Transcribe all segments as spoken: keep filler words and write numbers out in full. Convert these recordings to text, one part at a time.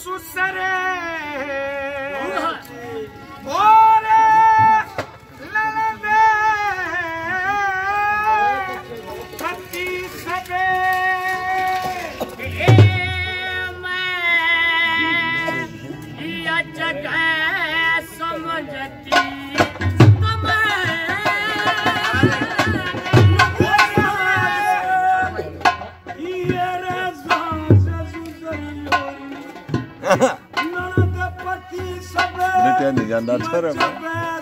सुसरे और ललदे पति सदे ए मैं ये जगह समझती Dia ni janda cara apa?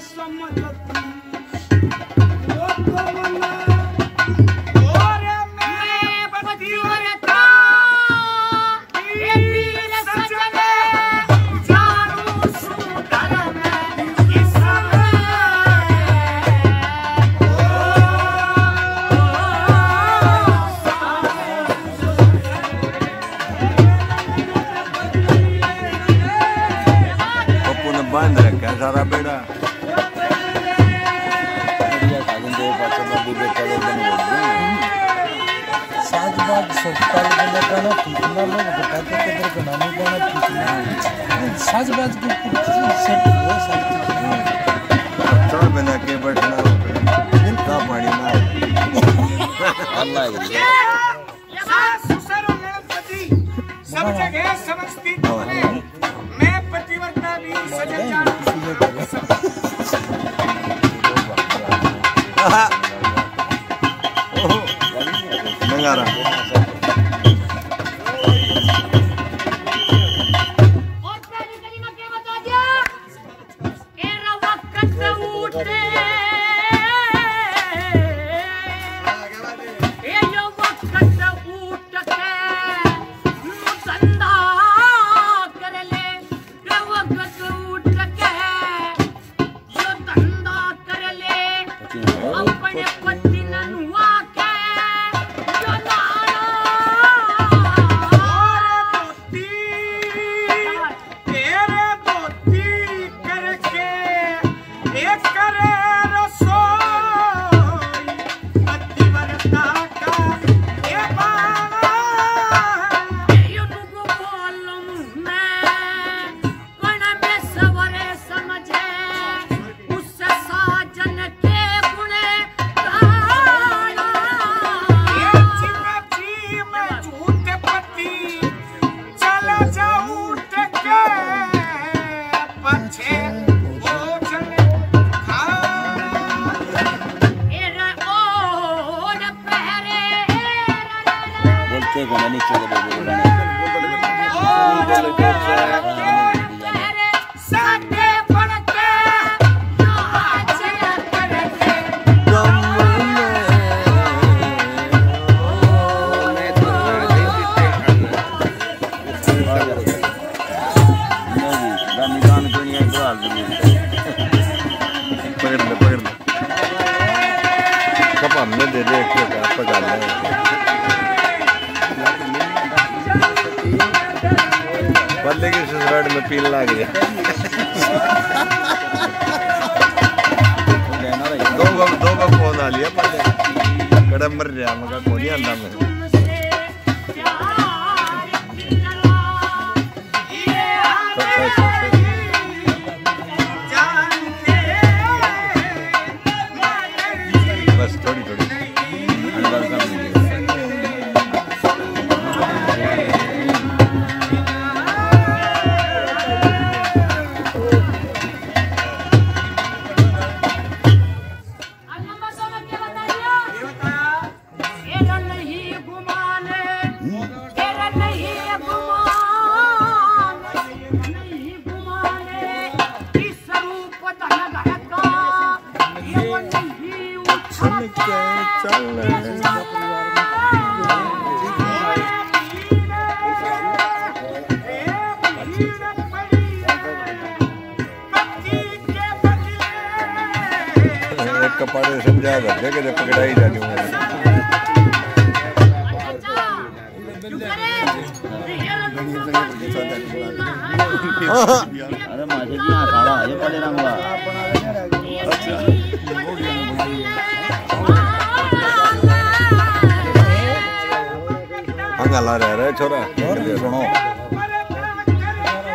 बंद रखा सारा बेड़ा सात बात सस्ता लगने का ना कितना लोग बताते थे तेरे को नानी का ना कितना सात बात के सेट हुआ सब चल बना के बैठना इनका पानी ना अल्लाह के सास ससुर गणपति सब जगह समझती मैं पतिव्रता भी सजन जानती नगारा और पहली कलीमा क्या बता दिया एरा वक्त उठे ये जो वक्त उठ के धंधा कर ले ये वक्त उठ के जो धंधा कर ले अपने पति ननुआ के जो नारा तेरे दोती करके एक करे रसोई पतिव्रता का ये बाणा यो नुगो बोलम मैं कण में सवरे समझे उससे साजन के गुणे गाना ये जिंदगी में झूठे पति चला जाऊं टके पछे भोजन खा एरा ओड पहरे बोलते को नहीं चले बोलना पहरे साथे पड़के जो हाजर करके पकड़ ले पकड़ ले कब हमने दे दे एक पकड़ ले बल्ले की ससुराल में पील लग गया दो बार दो बार फोन आ लिया पहले कड़म मर रहा मगर कोई नहीं आंदा मैं तुमसे प्यार कितना ये जानते बस थोड़ी थोड़ी अंदर का नंबर दो में क्या बता दिया एरा नहीं घुमाने एरा नहीं घुमान नहीं घुमाने इस रूप धन घर का ये वो नहीं उछल के चल एक कपड़े समझा दे जगह जब पकड़ाई जानी हूँ अरे मासे जी यहाँ सारा है पड़े रंगवा हंगाला रह रहे छोरा और सुनो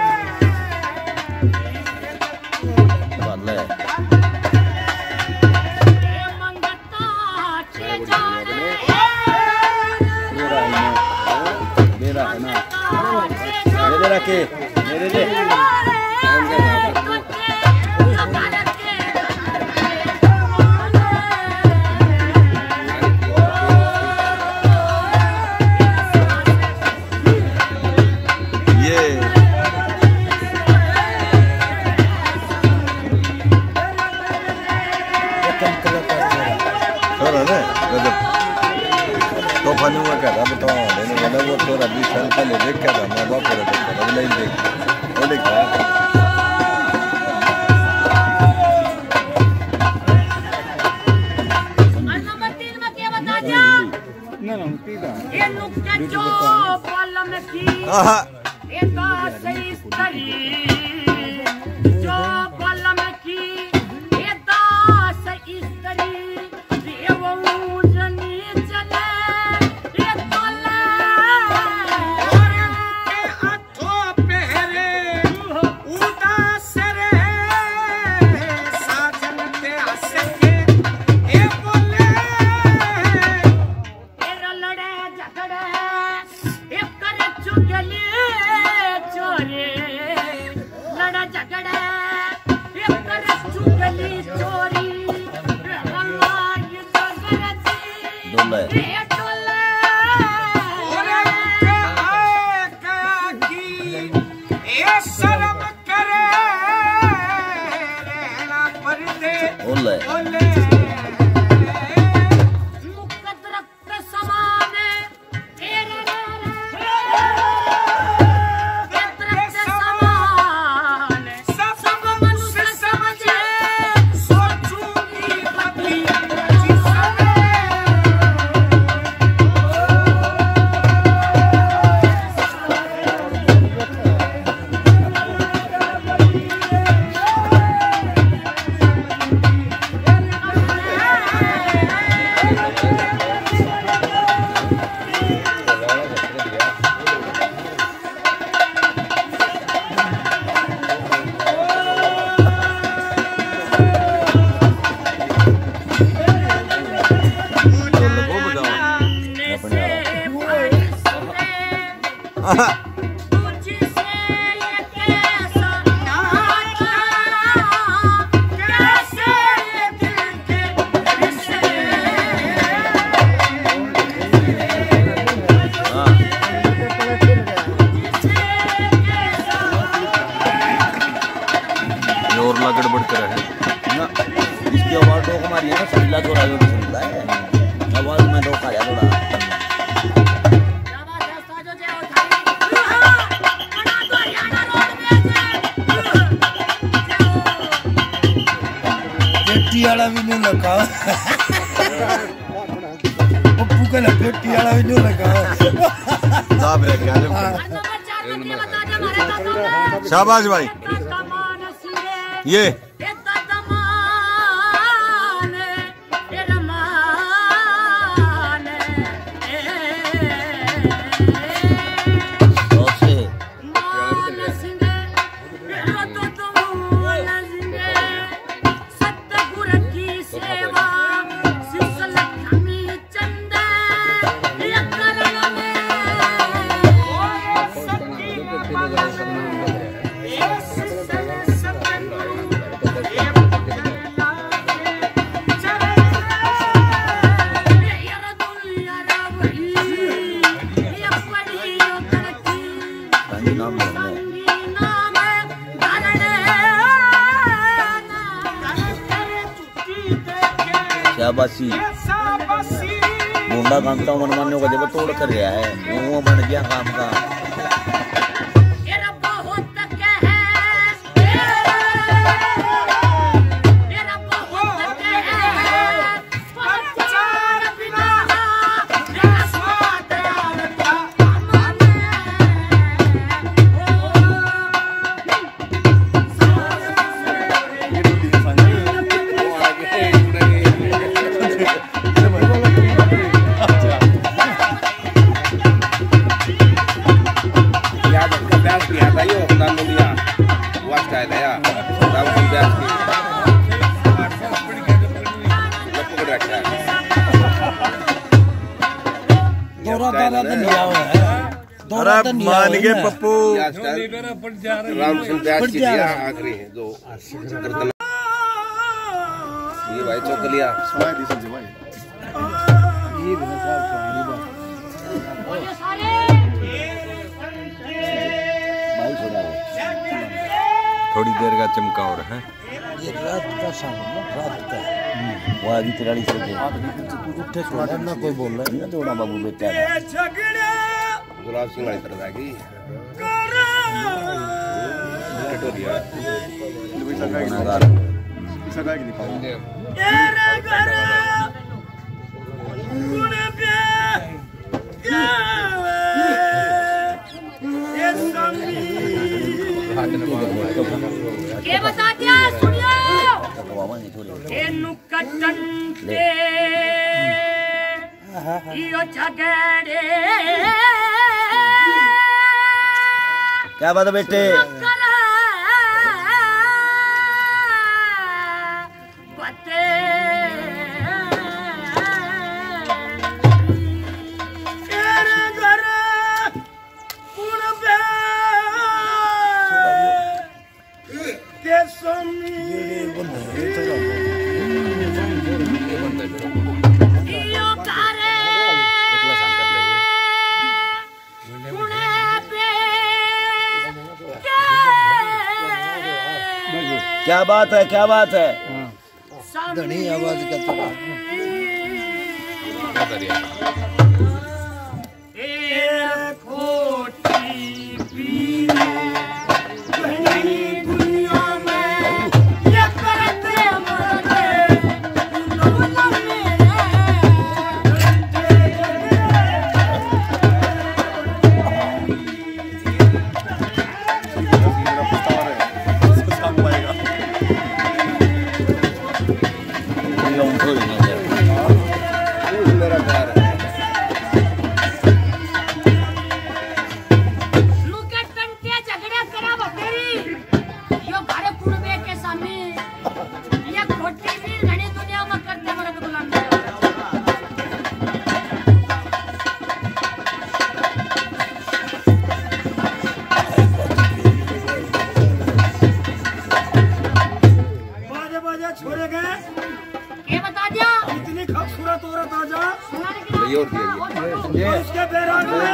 मेरे रखे मेरे ले शाबाश भाई ये शाबाशी मुंडा काम का मनमान्यों का जब तोड़ कर रहा है वो बन गया काम का मान गए पप्पू आखिरी है जो ये भाई चौक लिया थोड़ी देर का चमका और है ये रात का सामान ना रात का वो अभी तिराली से उठे छोड़ा ना कोई बोल रहा है ना थोड़ा बाबू बेटा गुलाब सिंह वाली तरह की ये बता दिया सुनियो ये नुकटन पे यो झगड़े क्या बात है बेटे क्या बात है क्या बात है धनी आवाज का थोड़ा छोड़े गए ये बता दिया इतनी खूबसूरत औरत आ जा उसके बैराग में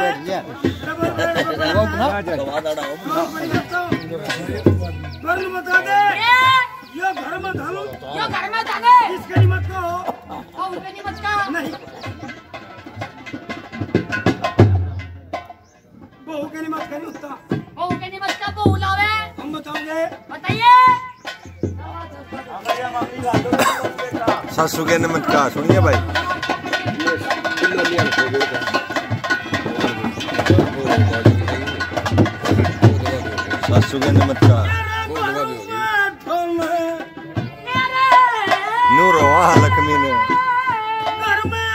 बता दे ये घर में धालू यो घर में धागे इसके निमत का हो ओ उनके निमत का नहीं बहू के निमत का नहीं होता ओ उनके निमत का बहू लावे हम बताओगे बताइए सासू के नमत का सुनिए भाई सासू के नमत का नूरो लक्ष्मी ने घर में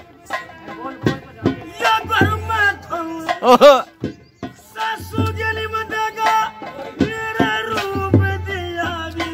या घर में सासू के निमत का मेरा रूप दिया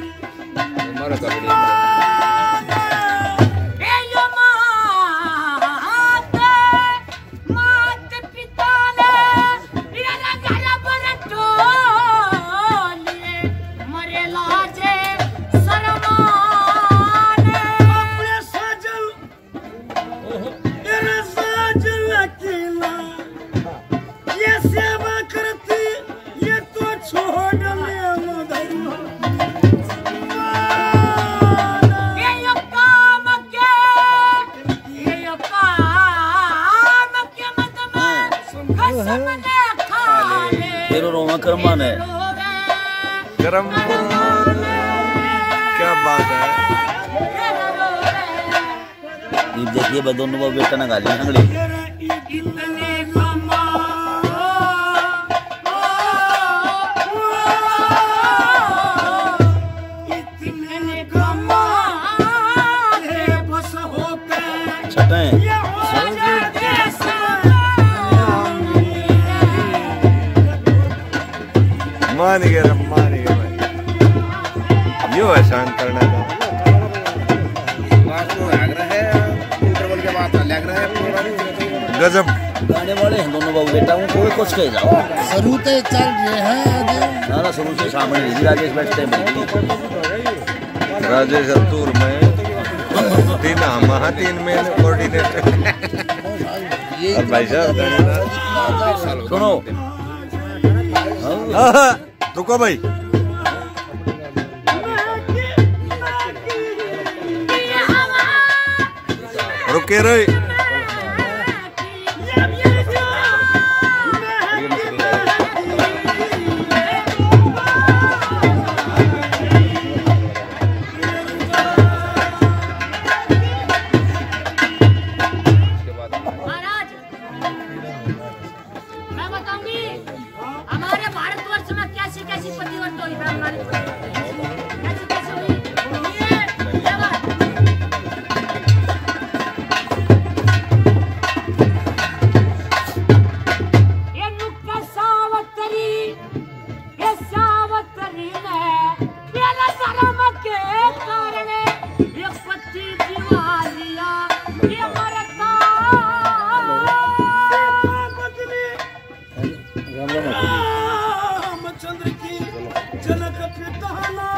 कर्मन है कर्म क्या बात है ये देखिए दोनों वो बेटा ना गाली अंगड़ी मान गए मान गए भाई यो एहसान करना था आग्रह है इंटरवल के बाद लग रहा है गजब गाने वाले हैं दोनों बाबू बेटा हूँ कोई कुछ कह जाओ शुरू से चल रहे हैं आगे ना ना शुरू से सामने नहीं राजेश बैठते हैं राजेश अतुर में तीन महा तीन में कोऑर्डिनेटर और भाई साहब सुनो रुको भाई रुके रहे रामचंद्र की जनक पिताना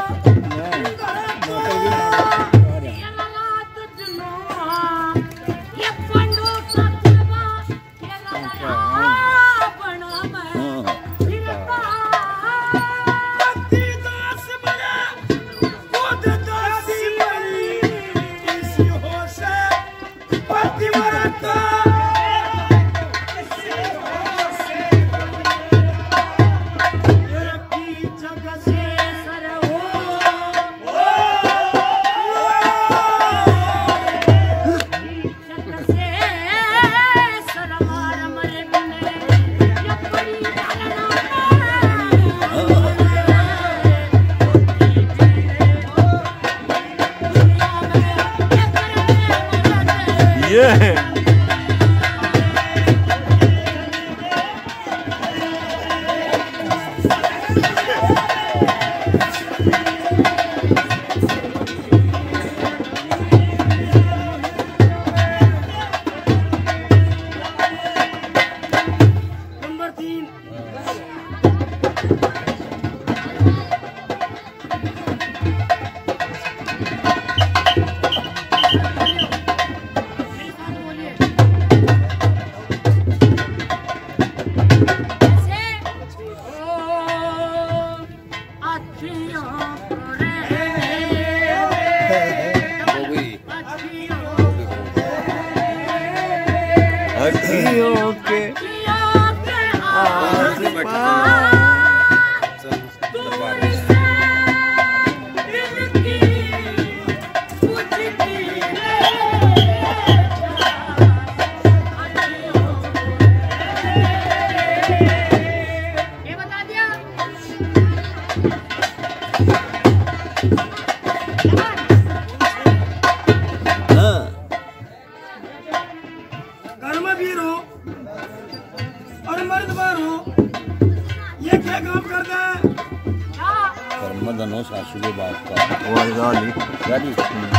सासू के बाप का वो गाली गाली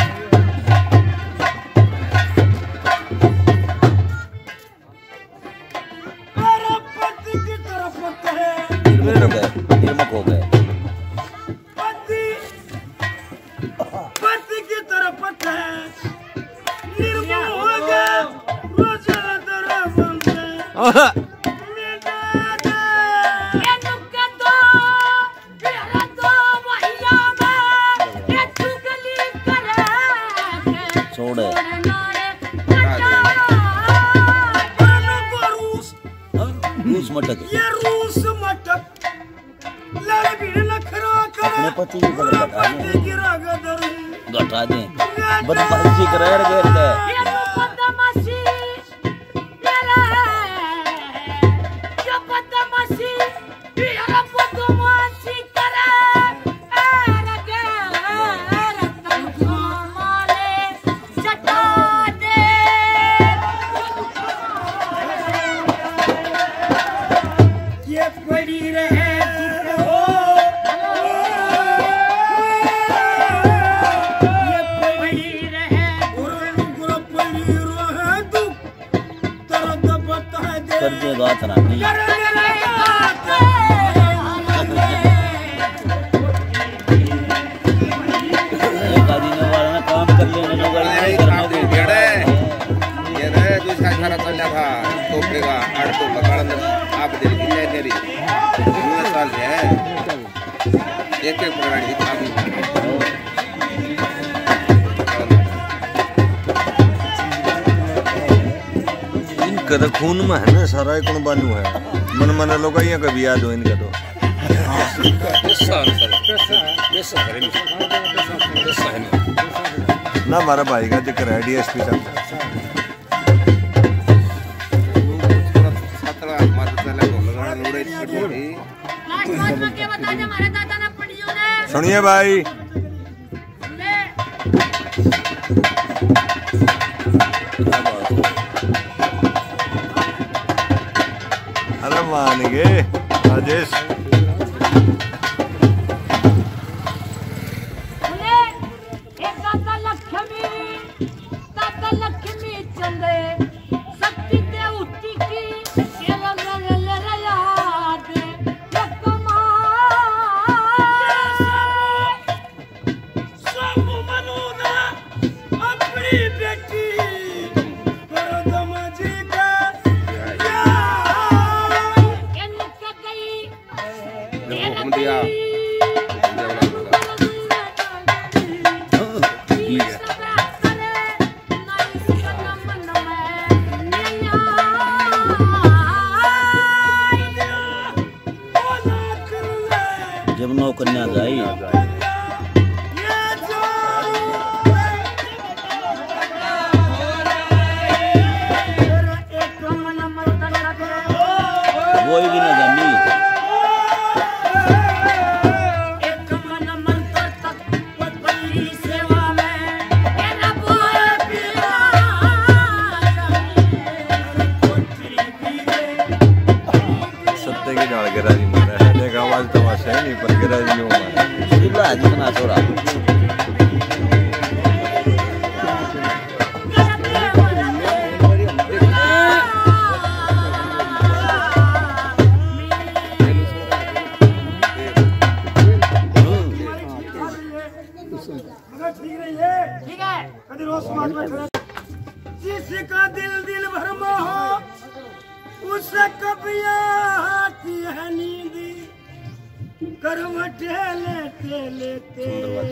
निर्मक हो गए पति पति की तरफ है निर्मल हो गया रोजा तरफ बनते रूस मटक ये रूस मटक लड़ भी नखरा कर अपने पति की गलत घटा पति की रागदर घटा दें बदमाशी कर रहे हैं ये तो बदमाशी ये रे ये बदमाशी ये रे बदमाशी करे ए रे रे तुम माले चटा दे ये पड़ी रहे दुख हो ये पड़ी रहे गुरु गुरु पड़ी रहे दुख दर्द बता है बुला तरानी एक आदमी ने वाला ना काम कर लेने नो गाड़ी यही करना काफी भेड़ है ये ना जो इसका सारा चल था तोपेगा आठ तो लगाड़ आप दिल की ले तेरी उन्नीस साल से है एक एक पुरानी की काफी इनका खून में है ना सारा कौन बानू है मन मन लोग यहाँ कभी याद हो इनका तो ना हमारा भाई का जिक्र है डीएसपी साहब लास्ट बात में क्या बता दे हमारे दादा ने पंडियों ने सुनिए भाई अरे मान गए राजेश एक दादा लक्ष्मी दादा लक्ष्मी चंदे शक्ति देवती की सेवा ले ले ले याद सब मनुना अपनी बेटी परदम जी का इनका गई हम दिया जब नौ कन्या जाई वही भी ना जानी सत्ते की डाल गिरा जी मारा है देखा आवाज तमाशा है नहीं पर गिरा जी नहीं मारा सुला जितना छोड़ा मगर ठीक नहीं है ठीक है कभी रोज समाज में खड़ा जिसका दिल दिल भर में हो उसे कभी आती है नींद करवटे लेते लेते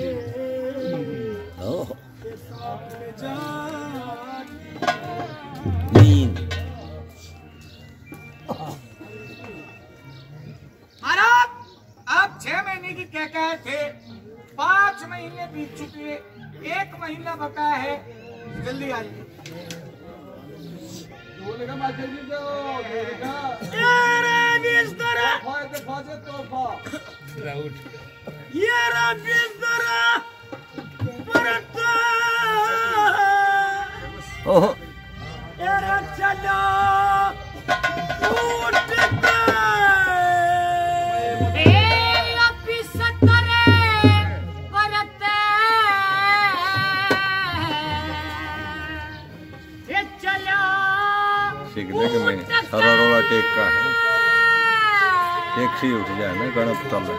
ओह सामने जा नींद महाराज आप छह महीने की कह कहे थे पांच महीने बीत चुके एक महीना बकाया है जल्दी आइए तेरे बिस्तर ये बिस्तर परता ओह तेरा चला उठ के सीखने के मैं सारा रोला टेक का है टेक सी उठ जाए ना गणप तल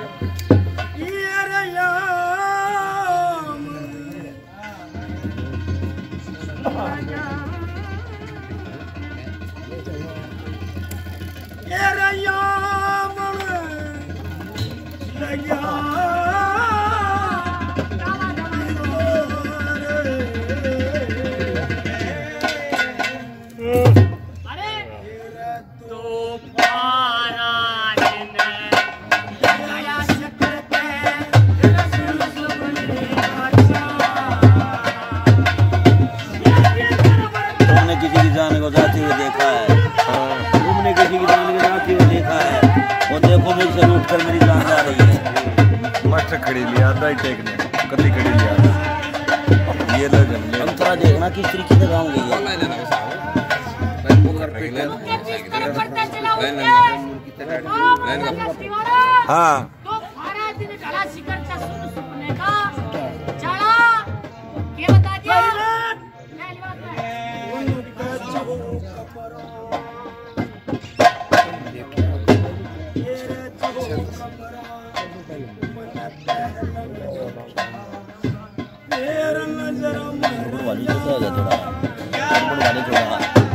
खड़ी लिया आधा ही टेक ने कति खड़ी लिया ये लो जम अंतरा देखना किस तरीके से गाऊंगी ये हाँ तो महाराज ने ढला शिखर का सुन सुनने का चला क्या बता दिया वाली जैसा है थोड़ा वाली थोड़ा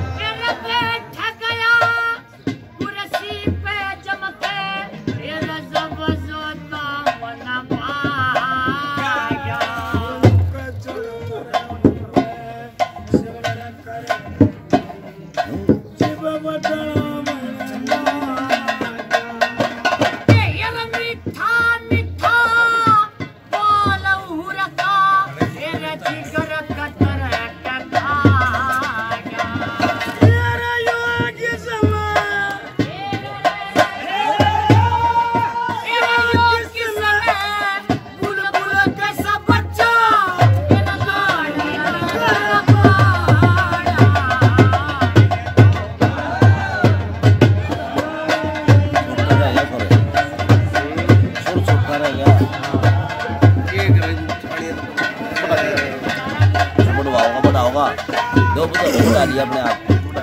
दो बता बना लिया अपने आप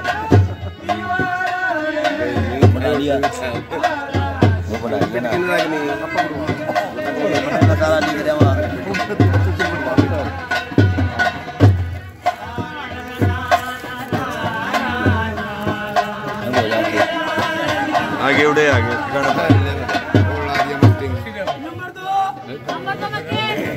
बना लिया वो बना लिया ना बनाना सारा लिख रहा वहाँ आगे उड़े आगे नंबर दो नंबर दो में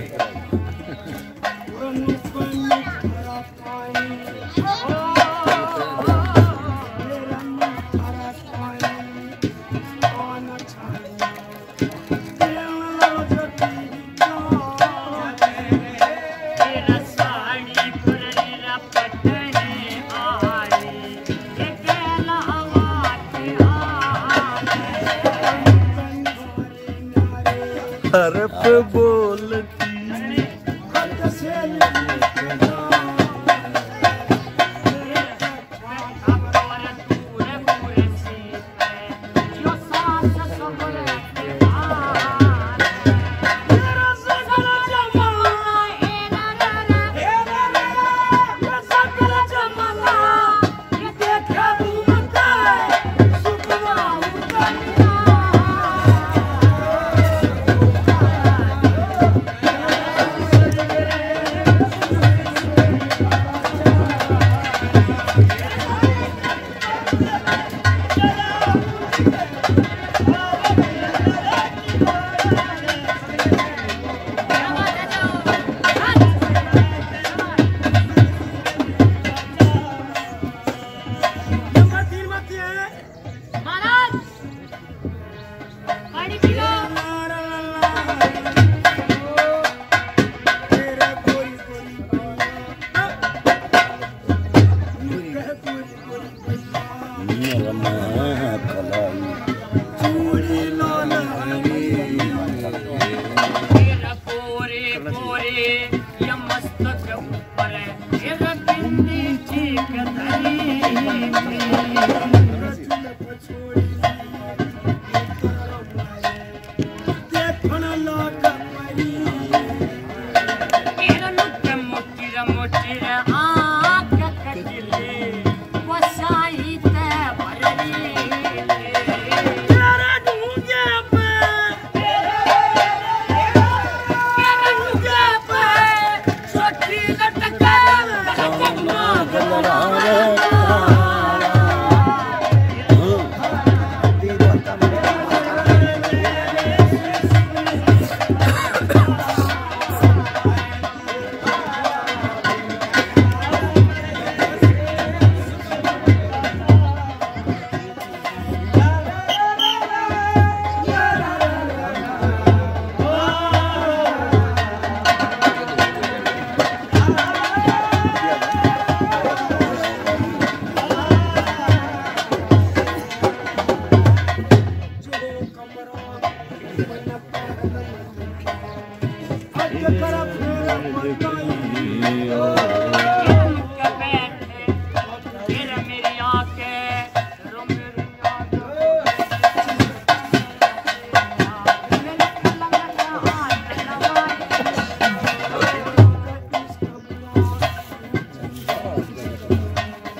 हरफ बोलती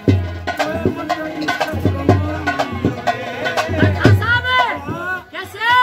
कैसे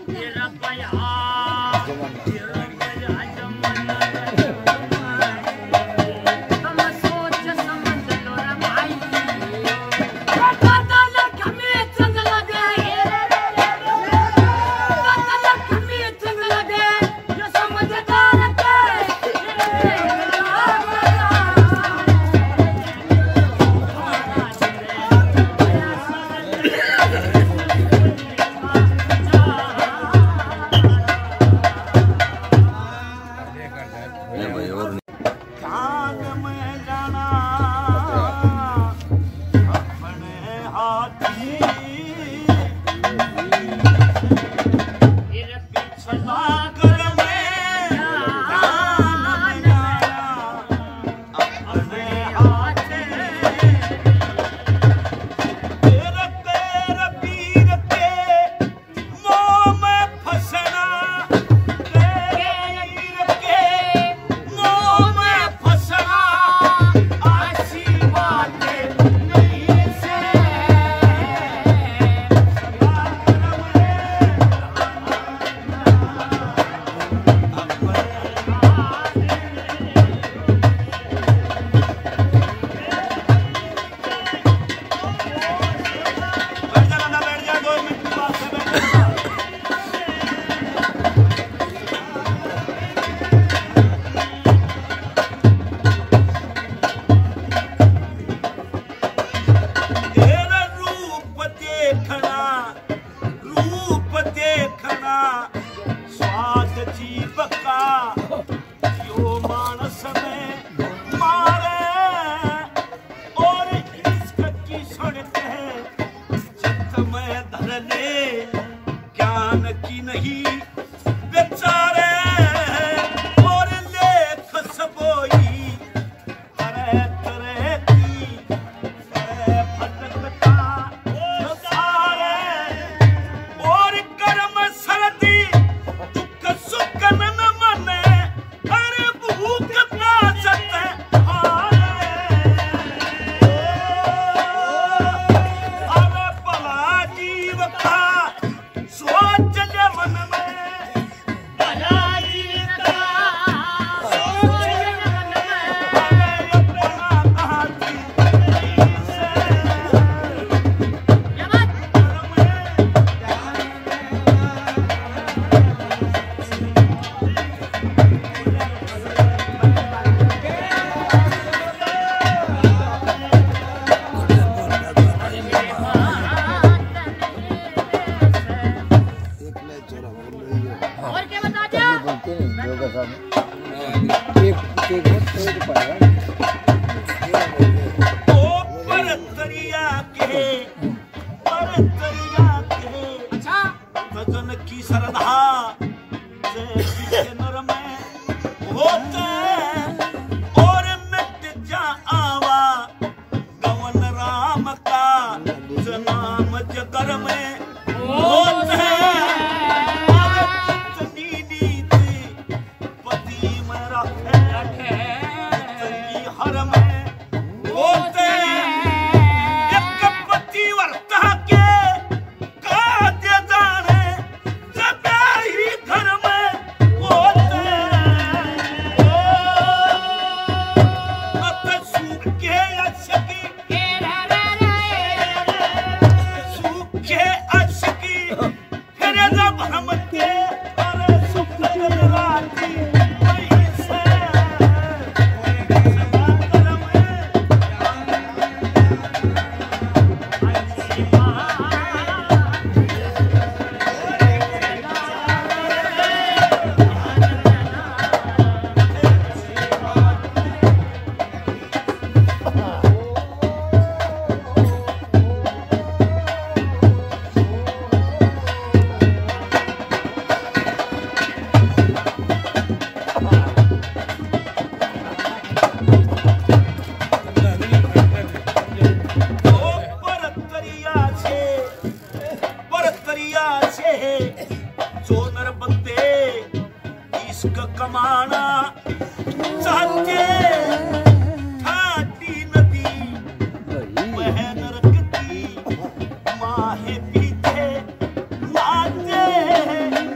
माहे पीछे नाचे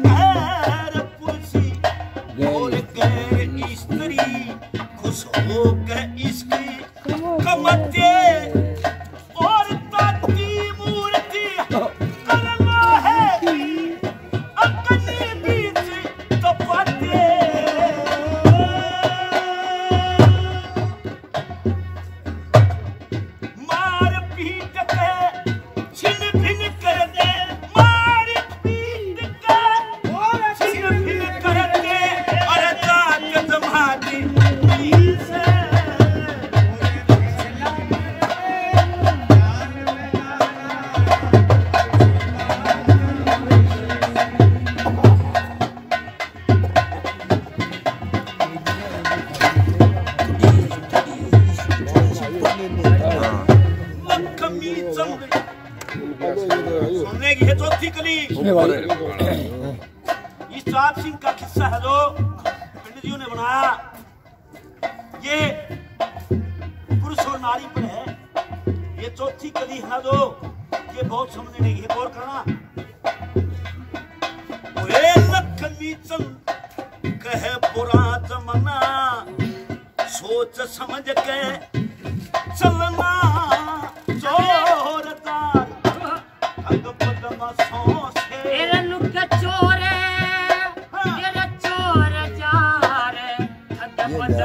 चाप सिंह का किस्सा है जो पंडित जी ने बनाया, ये पुरुष और नारी पर है। ये चौथी कड़ी है ना जो, ये बहुत समझने नहीं है, गौर करना। वे लखमी चंद कहे बुरा जमाना, सोच समझ के चलना जोरदार, ठग बदमाशों से तेरे नुक चोरे, तेरे चोर जार, ठग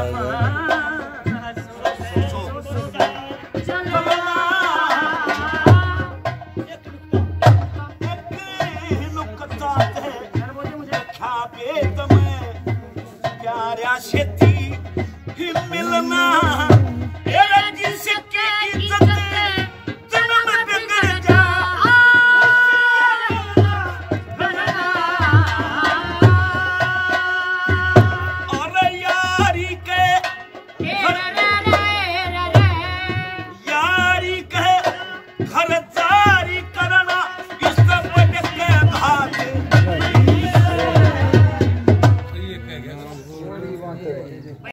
बदमाशों से चलना। एक नुकता है क्या बेद में, प्यारा शेती ही मिलना, तेरे जिसके